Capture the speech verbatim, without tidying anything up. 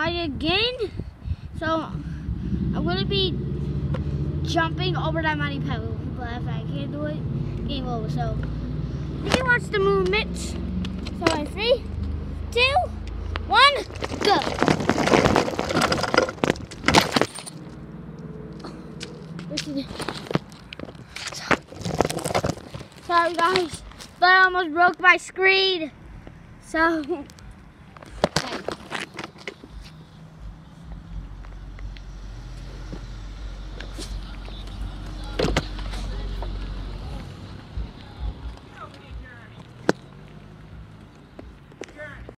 try again. So I'm gonna be jumping over that mighty pebble, but if I can't do it, game over. So you can watch the movements. So in three, two, one, go. Sorry guys, but I almost broke my screen. So